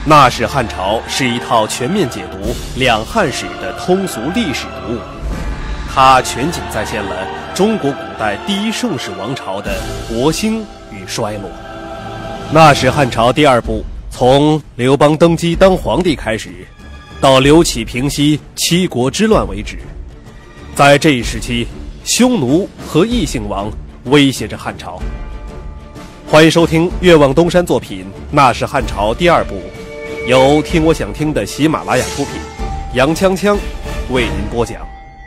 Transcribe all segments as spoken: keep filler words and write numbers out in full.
那是汉朝是一套全面解读两汉史的通俗历史读物，它全景再现了中国古代第一盛世王朝的国兴与衰落。那是汉朝第二部，从刘邦登基当皇帝开始，到刘启平息七国之乱为止。在这一时期，匈奴和异姓王威胁着汉朝。欢迎收听越望东山作品《那是汉朝》第二部，由听我想听的喜马拉雅出品，杨锵锵为您播讲。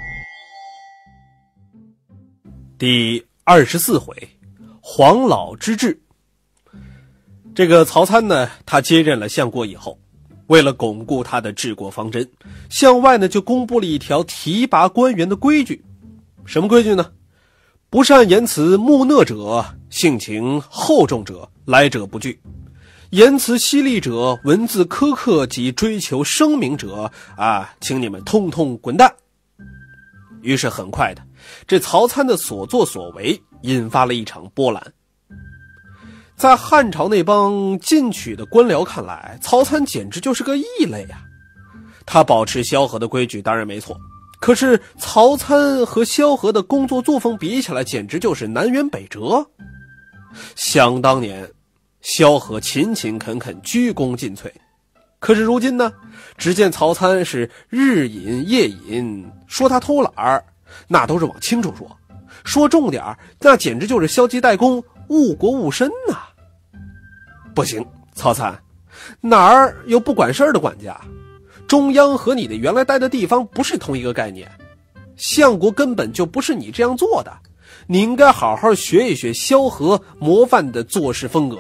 第二十四回，黄老之治。这个曹参呢，他接任了相国以后，为了巩固他的治国方针，向外呢就公布了一条提拔官员的规矩。什么规矩呢？不善言辞木讷者，性情厚重者，来者不拒；言辞犀利者，文字苛刻及追求声名者，啊，请你们通通滚蛋。于是很快的，这曹参的所作所为引发了一场波澜。在汉朝那帮进取的官僚看来，曹参简直就是个异类啊！他保持萧何的规矩当然没错，可是曹参和萧何的工作作风比起来，简直就是南辕北辙。想当年，萧何勤勤恳恳，鞠躬尽瘁，可是如今呢，只见曹参是日饮夜饮，说他偷懒儿，那都是往轻处说；说重点，那简直就是消极怠工，误国误身呐、啊！不行，曹参，哪儿有不管事儿的管家？中央和你的原来待的地方不是同一个概念，相国根本就不是你这样做的，你应该好好学一学萧何模范的做事风格。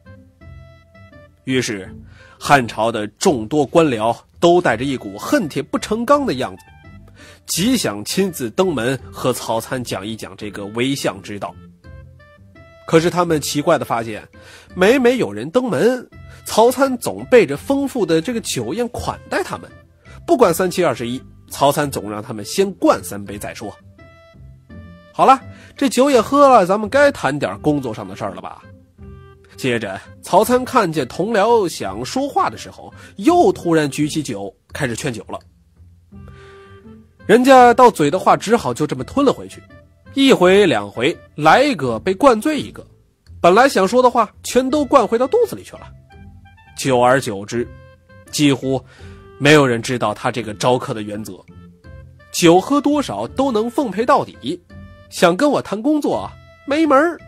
于是汉朝的众多官僚都带着一股恨铁不成钢的样子，极想亲自登门和曹参讲一讲这个为相之道。可是他们奇怪地发现，每每有人登门，曹参总备着丰富的这个酒宴款待他们，不管三七二十一，曹参总让他们先灌三杯再说。好了，这酒也喝了，咱们该谈点工作上的事儿了吧。接着曹参看见同僚想说话的时候，又突然举起酒开始劝酒了。人家到嘴的话只好就这么吞了回去，一回两回，来一个被灌醉一个，本来想说的话全都灌回到肚子里去了。久而久之，几乎没有人知道他这个招客的原则，酒喝多少都能奉陪到底，想跟我谈工作没门儿。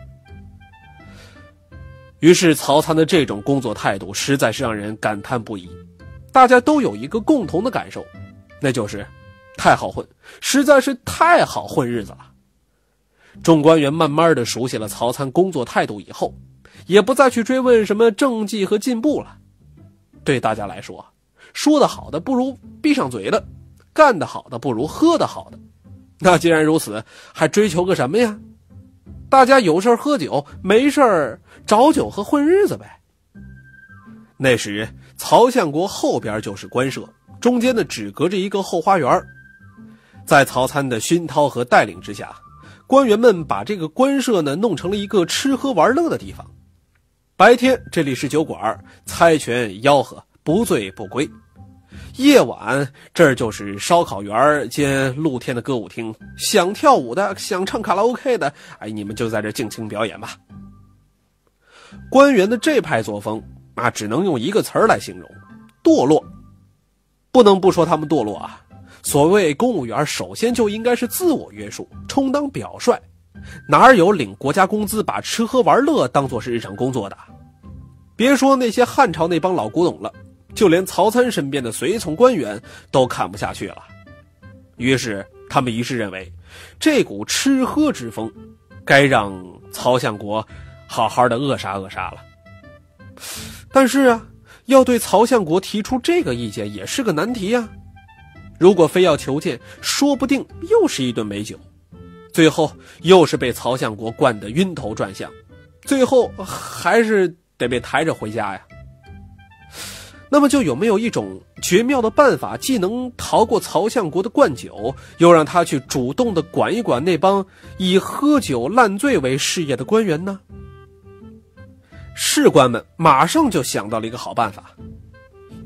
于是曹参的这种工作态度实在是让人感叹不已。大家都有一个共同的感受，那就是太好混，实在是太好混日子了。众官员慢慢的熟悉了曹参工作态度以后，也不再去追问什么政绩和进步了。对大家来说，说得好的不如闭上嘴的，干得好的不如喝得好的。那既然如此，还追求个什么呀？大家有事喝酒，没事找酒和混日子呗。那时曹相国后边就是官舍，中间呢只隔着一个后花园。在曹参的熏陶和带领之下，官员们把这个官舍呢弄成了一个吃喝玩乐的地方。白天这里是酒馆，猜拳吆喝，不醉不归；夜晚这儿就是烧烤园兼露天的歌舞厅，想跳舞的想唱卡拉 OK 的，哎，你们就在这尽情表演吧。官员的这派作风啊，只能用一个词儿来形容：堕落。不能不说他们堕落啊。所谓公务员，首先就应该是自我约束，充当表率，哪有领国家工资把吃喝玩乐当作是日常工作的？别说那些汉朝那帮老古董了，就连曹参身边的随从官员都看不下去了。于是他们一致认为，这股吃喝之风该让曹相国好好的扼杀扼杀了。但是啊，要对曹相国提出这个意见也是个难题啊。如果非要求见，说不定又是一顿美酒，最后又是被曹相国灌得晕头转向，最后还是得被抬着回家呀。那么就有没有一种绝妙的办法，既能逃过曹相国的灌酒，又让他去主动的管一管那帮以喝酒烂醉为事业的官员呢？士官们马上就想到了一个好办法，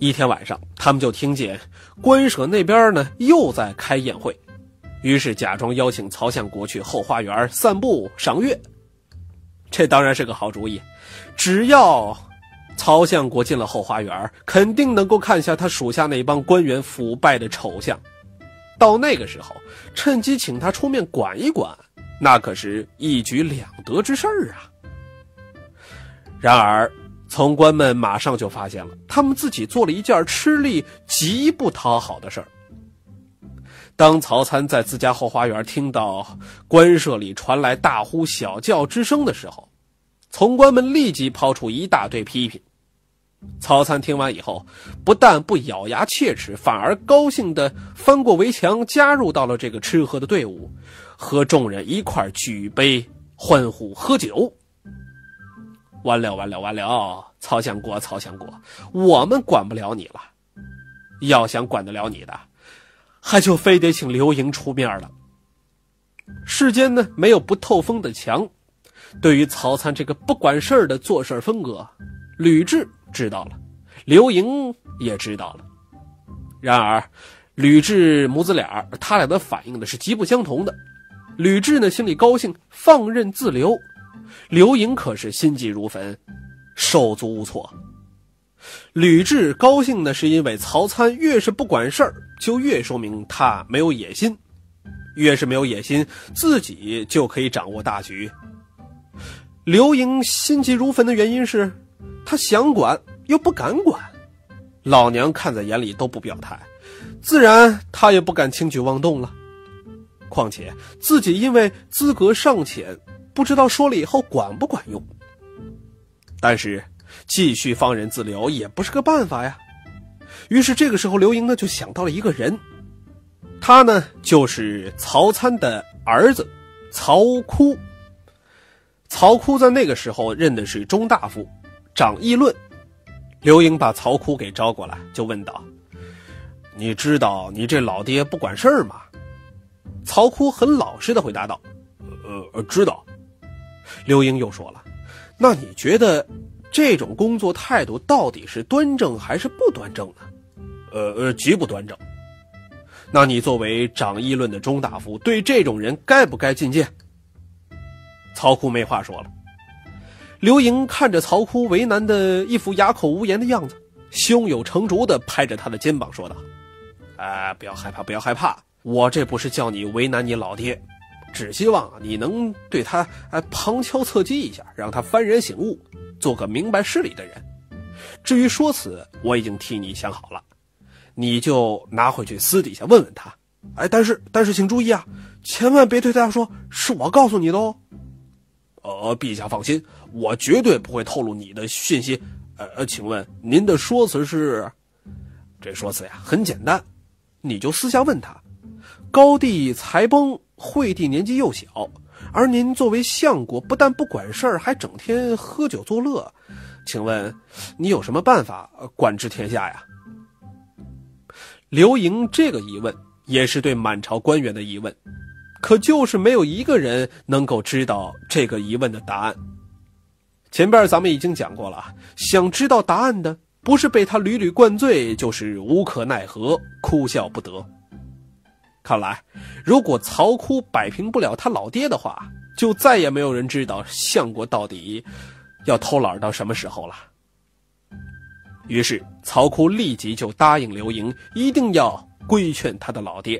一天晚上，他们就听见官舍那边呢又在开宴会，于是假装邀请曹相国去后花园散步赏月。这当然是个好主意，只要曹相国进了后花园，肯定能够看下他属下那帮官员腐败的丑相。到那个时候，趁机请他出面管一管，那可是一举两得之事儿啊。然而从官们马上就发现了，他们自己做了一件吃力极不讨好的事儿。当曹参在自家后花园听到官舍里传来大呼小叫之声的时候，从官们立即抛出一大堆批评。曹参听完以后，不但不咬牙切齿，反而高兴地翻过围墙，加入到了这个吃喝的队伍，和众人一块举杯欢呼喝酒。完了完了完了，曹相国曹相国，我们管不了你了，要想管得了你的，还就非得请刘盈出面了。世间呢没有不透风的墙，对于曹参这个不管事儿的做事风格，吕雉知道了，刘盈也知道了。然而吕雉母子俩他俩的反应呢是极不相同的。吕雉呢心里高兴，放任自流，刘盈可是心急如焚，手足无措。吕雉高兴呢是因为曹参越是不管事儿，就越说明他没有野心，越是没有野心，自己就可以掌握大局。刘盈心急如焚的原因是他想管又不敢管，老娘看在眼里都不表态，自然他也不敢轻举妄动了。况且自己因为资格尚浅，不知道说了以后管不管用。但是继续放任自流也不是个办法呀。于是这个时候刘盈呢就想到了一个人，他呢就是曹参的儿子曹窟。曹窟在那个时候任的是中大夫，掌议论。刘盈把曹窟给招过来，就问道：你知道你这老爹不管事儿吗？曹窟很老实的回答道：呃知道。刘盈又说了：那你觉得这种工作态度到底是端正还是不端正呢？呃呃极不端正。那你作为掌议论的中大夫，对这种人该不该进谏？曹窟没话说了。刘盈看着曹窟为难的一副哑口无言的样子，胸有成竹地拍着他的肩膀说道：啊，不要害怕不要害怕，我这不是叫你为难你老爹，只希望你能对他哎旁敲侧击一下，让他幡然醒悟，做个明白事理的人。至于说辞，我已经替你想好了，你就拿回去私底下问问他。哎，但是但是请注意啊，千万别对他说是我告诉你的哦。呃，陛下放心，我绝对不会透露你的讯息。呃，请问您的说辞是？这说辞呀，很简单，你就私下问他，高帝才崩，惠帝年纪又小，而您作为相国，不但不管事儿，还整天喝酒作乐，请问你有什么办法管治天下呀？刘盈这个疑问也是对满朝官员的疑问，可就是没有一个人能够知道这个疑问的答案。前边咱们已经讲过了，想知道答案的不是被他屡屡灌醉，就是无可奈何，哭笑不得。看来如果曹窟摆平不了他老爹的话，就再也没有人知道相国到底要偷懒到什么时候了。于是曹窟立即就答应刘盈一定要规劝他的老爹。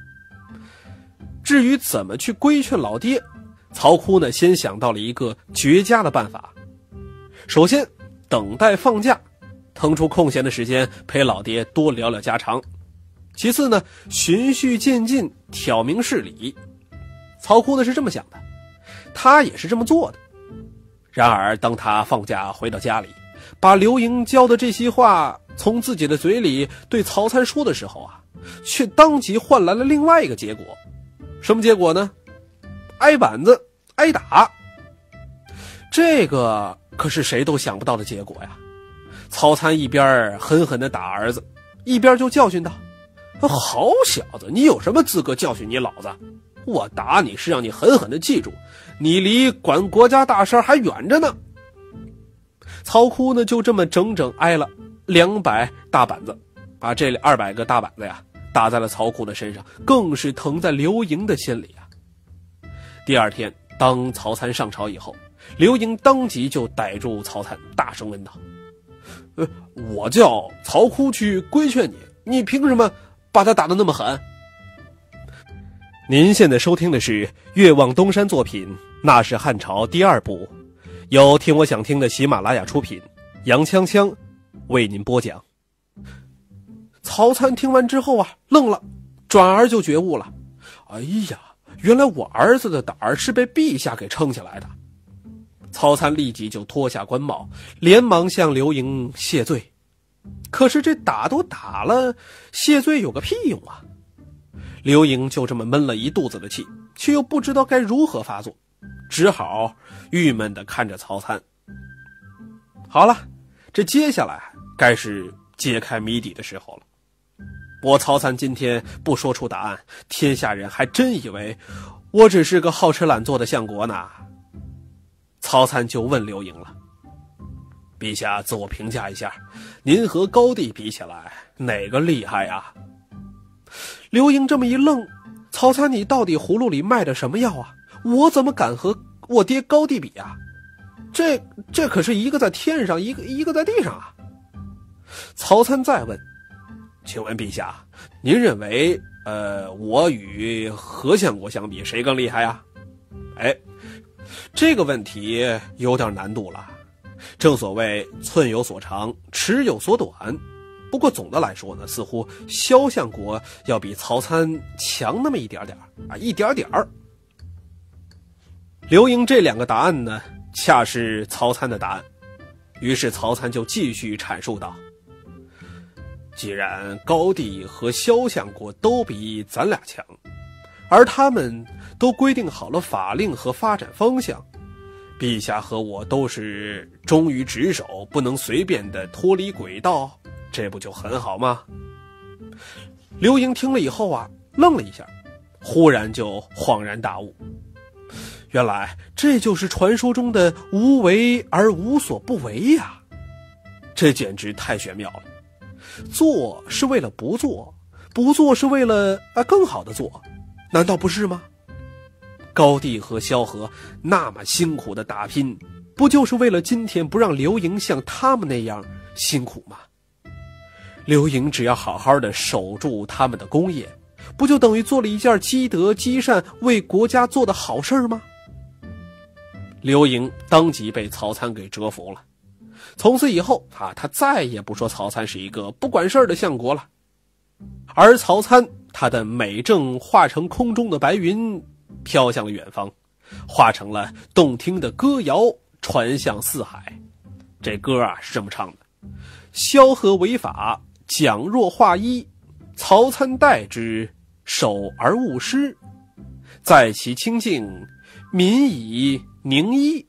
至于怎么去规劝老爹，曹窟呢先想到了一个绝佳的办法。首先等待放假，腾出空闲的时间陪老爹多聊聊家常。其次呢，循序渐进，挑明事理。曹窟呢是这么想的，他也是这么做的。然而当他放假回到家里，把刘盈教的这些话从自己的嘴里对曹参说的时候啊，却当即换来了另外一个结果。什么结果呢？挨板子，挨打。这个可是谁都想不到的结果呀。曹参一边狠狠地打儿子，一边就教训道：好小子，你有什么资格教训你老子？我打你是让你狠狠地记住，你离管国家大事还远着呢。曹窟呢就这么整整挨了两百大板子，把这二百个大板子呀打在了曹库的身上，更是疼在刘盈的心里啊。第二天，当曹参上朝以后，刘盈当即就逮住曹参，大声问道：呃，我叫曹窟去规劝你，你凭什么把他打得那么狠？您现在收听的是岳望东山作品《那是汉朝》第二部，由听我想听的喜马拉雅出品，杨锵锵为您播讲。曹参听完之后啊，愣了，转而就觉悟了。哎呀，原来我儿子的胆儿是被陛下给撑起来的。曹参立即就脱下官帽，连忙向刘盈谢罪。可是这打都打了，谢罪有个屁用啊！刘盈就这么闷了一肚子的气，却又不知道该如何发作，只好郁闷地看着曹参。好了，这接下来该是揭开谜底的时候了。我曹参今天不说出答案，天下人还真以为我只是个好吃懒做的相国呢。曹参就问刘盈了：陛下自我评价一下，您和高帝比起来，哪个厉害呀？刘盈这么一愣，曹参，你到底葫芦里卖的什么药啊？我怎么敢和我爹高帝比啊？这这可是一个在天上，一个一个在地上啊！曹参再问：请问陛下，您认为呃，我与何相国相比，谁更厉害呀？哎，这个问题有点难度了。正所谓寸有所长，尺有所短。不过总的来说呢，似乎萧相国要比曹参强那么一点点啊，一点点儿。刘盈这两个答案呢，恰是曹参的答案。于是曹参就继续阐述道：既然高帝和萧相国都比咱俩强，而他们都规定好了法令和发展方向，陛下和我都是忠于职守，不能随便的脱离轨道，这不就很好吗？刘盈听了以后啊，愣了一下，忽然就恍然大悟，原来这就是传说中的无为而无所不为呀！这简直太玄妙了。做是为了不做，不做是为了啊更好的做，难道不是吗？高帝和萧何那么辛苦的打拼，不就是为了今天不让刘盈像他们那样辛苦吗？刘盈只要好好的守住他们的功业，不就等于做了一件积德积善为国家做的好事吗？刘盈当即被曹参给折服了。从此以后啊，他再也不说曹参是一个不管事儿的相国了。而曹参，他的美正化成空中的白云，飘向了远方，化成了动听的歌谣，传向四海。这歌啊是这么唱的：萧何为法，蒋若化一，曹参代之，守而勿失，在其清净，民以宁一。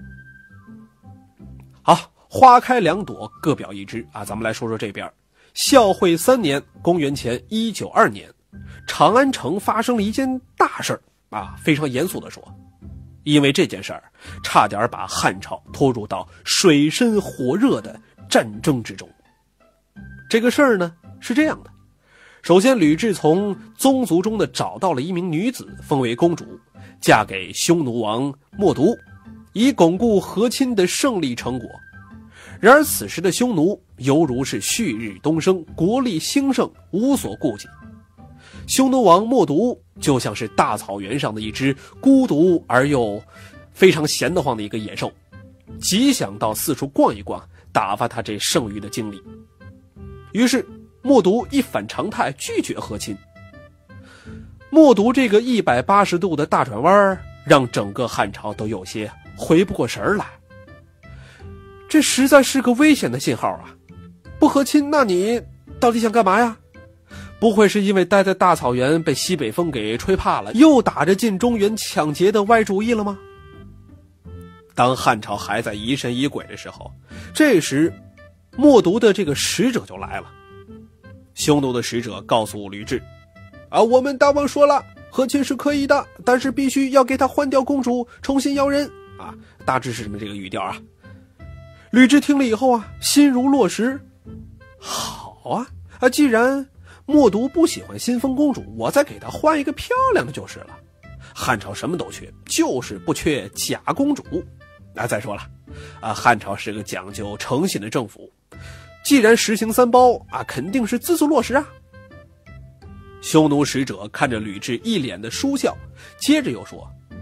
好，花开两朵，各表一枝啊！咱们来说说这边。孝惠三年，公元前一九二年，长安城发生了一件大事儿啊，非常严肃的说，因为这件事儿，差点把汉朝拖入到水深火热的战争之中。这个事儿呢是这样的：首先，吕雉从宗族中的找到了一名女子，封为公主，嫁给匈奴王默毒，以巩固和亲的胜利成果。然而此时的匈奴犹如是旭日东升，国力兴盛，无所顾忌。匈奴王默毒就像是大草原上的一只孤独而又非常闲得慌的一个野兽，极想到四处逛一逛，打发他这剩余的精力。于是默毒一反常态，拒绝和亲。默毒这个一百八十度的大转弯，让整个汉朝都有些回不过神来。这实在是个危险的信号啊！不和亲，那你到底想干嘛呀？不会是因为待在大草原被西北风给吹怕了，又打着进中原抢劫的歪主意了吗？当汉朝还在疑神疑鬼的时候，这时默毒的这个使者就来了。匈奴的使者告诉吕雉，啊，我们大王说了，和亲是可以的，但是必须要给他换掉公主，重新要人啊，大致是什么这个语调啊。吕雉听了以后啊，心如落石， 好啊，啊，既然默读不喜欢新丰公主，我再给她换一个漂亮的就是了。汉朝什么都缺，就是不缺假公主。啊，再说了，啊，汉朝是个讲究诚信的政府，既然实行三包啊，肯定是字字落实啊。匈奴使者看着吕雉一脸的殊笑，接着又说：“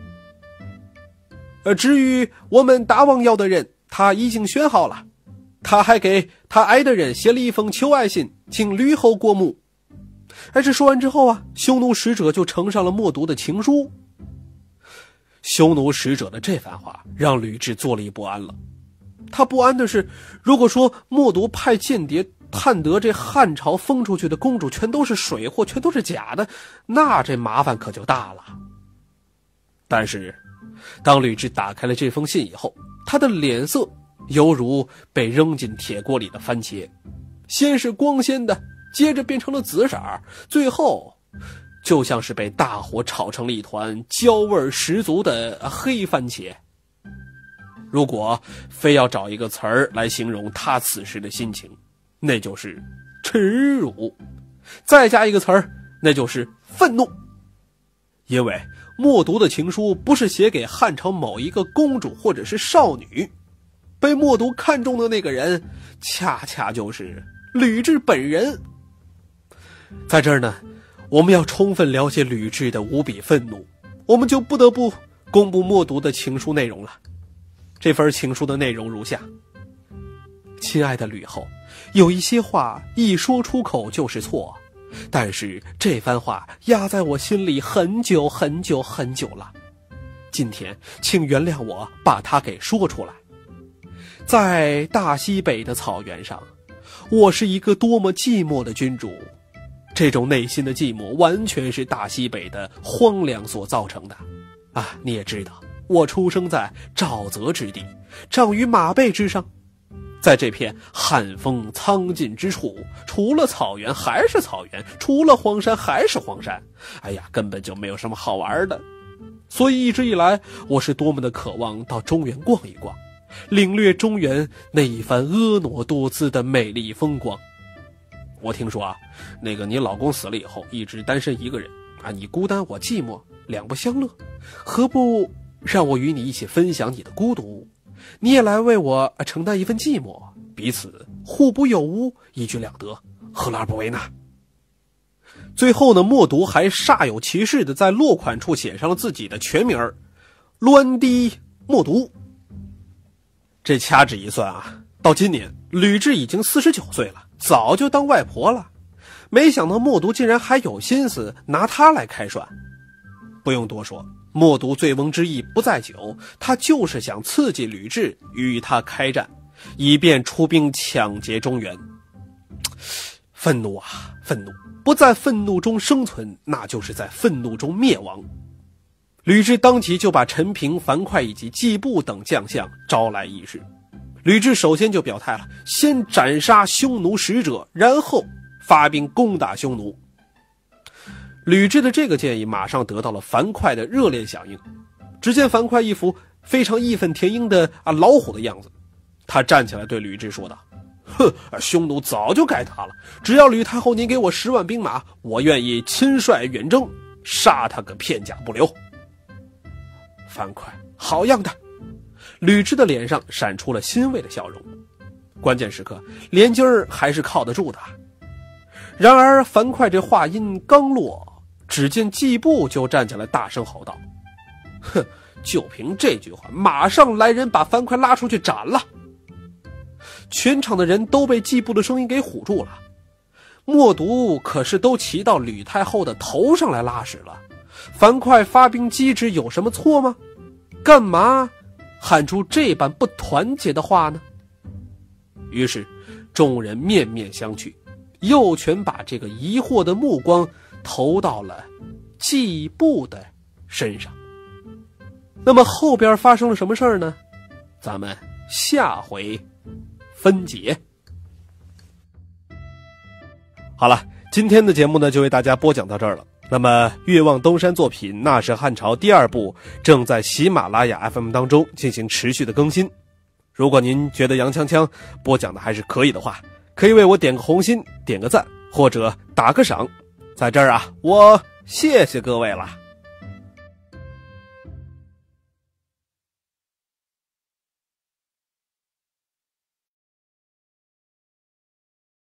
呃，至于我们大王要的人，他已经选好了，他还给他爱的人写了一封求爱信，请吕后过目。”哎，这说完之后啊，匈奴使者就呈上了默读的情书。匈奴使者的这番话让吕雉坐立不安了。他不安的是，如果说默读派间谍探得这汉朝封出去的公主全都是水货，全都是假的，那这麻烦可就大了。但是当吕雉打开了这封信以后，她的脸色犹如被扔进铁锅里的番茄，先是光鲜的，接着变成了紫色，最后就像是被大火炒成了一团焦味十足的黑番茄。如果非要找一个词儿来形容他此时的心情，那就是耻辱，再加一个词儿，那就是愤怒。因为默读的情书不是写给汉朝某一个公主或者是少女，被默读看中的那个人恰恰就是吕雉本人。在这儿呢，我们要充分了解吕雉的无比愤怒，我们就不得不公布默读的情书内容了。这份情书的内容如下：亲爱的吕后，有一些话一说出口就是错，但是这番话压在我心里很久很久很久了，今天请原谅我把它给说出来。在大西北的草原上，我是一个多么寂寞的君主，这种内心的寂寞完全是大西北的荒凉所造成的啊！你也知道，我出生在沼泽之地，长于马背之上，在这片旱风苍劲之处，除了草原还是草原，除了荒山还是荒山，哎呀，根本就没有什么好玩的。所以一直以来，我是多么的渴望到中原逛一逛，领略中原那一番婀娜多姿的美丽风光。我听说啊，那个你老公死了以后一直单身一个人啊，你孤单我寂寞，两不相乐，何不让我与你一起分享你的孤独，你也来为我承担一份寂寞，彼此互不有无，一举两得，何乐而不为呢？最后呢，默读还煞有其事的在落款处写上了自己的全名栾堤默读。这掐指一算啊，到今年吕雉已经四十九岁了，早就当外婆了。没想到默读竟然还有心思拿她来开涮。不用多说，默读醉翁之意不在酒，他就是想刺激吕雉与他开战，以便出兵抢劫中原。愤怒啊，愤怒！不在愤怒中生存，那就是在愤怒中灭亡。吕雉当即就把陈平、樊哙以及季布等将相招来议事。吕雉首先就表态了，先斩杀匈奴使者，然后发兵攻打匈奴。吕雉的这个建议马上得到了樊哙的热烈响应。只见樊哙一副非常义愤填膺的啊老虎的样子，他站起来对吕雉说道：“哼，匈奴早就该打了，只要吕太后您给我十万兵马，我愿意亲率远征，杀他个片甲不留。”樊哙好样的！吕雉的脸上闪出了欣慰的笑容。关键时刻，连襟儿还是靠得住的。然而樊哙这话音刚落，只见季布就站起来大声吼道：“哼，就凭这句话，马上来人把樊哙拉出去斩了！”全场的人都被季布的声音给唬住了。默读可是都骑到吕太后的头上来拉屎了，樊哙发兵击之有什么错吗？干嘛喊出这般不团结的话呢？于是众人面面相觑，又全把这个疑惑的目光投到了季布的身上。那么后边发生了什么事儿呢？咱们下回分解。好了，今天的节目呢就为大家播讲到这儿了。那么越望东山作品《那是汉朝》第二部正在喜马拉雅 F M 当中进行持续的更新。如果您觉得杨锵锵播讲的还是可以的话， 可以为我点个红心，点个赞，或者打个赏。在这儿啊，我谢谢各位了。